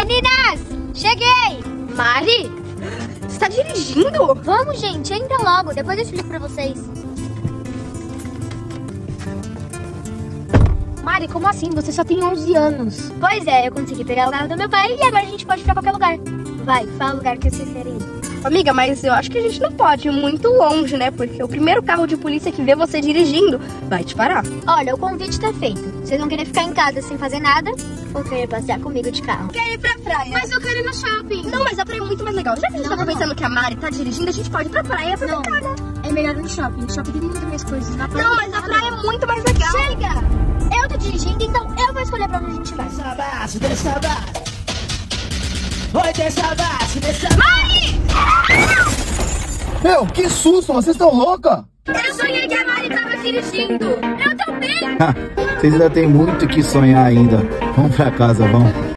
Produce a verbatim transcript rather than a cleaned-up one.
Meninas, cheguei! Mari, você tá dirigindo? Vamos, gente, entra logo, depois eu explico pra vocês. Mari, como assim? Você só tem onze anos. Pois é, eu consegui pegar o carro do meu pai e agora a gente pode ir pra qualquer lugar. Vai, fala o lugar que vocês querem ir. Amiga, mas eu acho que a gente não pode ir muito longe, né? Porque o primeiro carro de polícia que vê você dirigindo vai te parar. Olha, o convite tá feito. Vocês vão querer ficar em casa sem fazer nada ou querer passear comigo de carro? Quer ir pra praia? Mas eu quero ir no shopping. Não, mas a praia é muito mais legal. Já que a gente Não, tava não. pensando que a Mari tá dirigindo, a gente pode ir pra praia e aproveitar, né? É melhor ir no shopping. No shopping tem muitas mais coisas. Na praia Não, mas a praia é muito mais legal. Chega! Eu tô dirigindo, então eu vou escolher pra onde a gente vai. Desça a base, desça a base. Oi, desça a base, desça a base. Mari! Meu, que susto, vocês estão louca? Eu sonhei que a Mari tava dirigindo. Eu também. Vocês ainda tem muito que sonhar ainda. Vamos pra casa, vamos.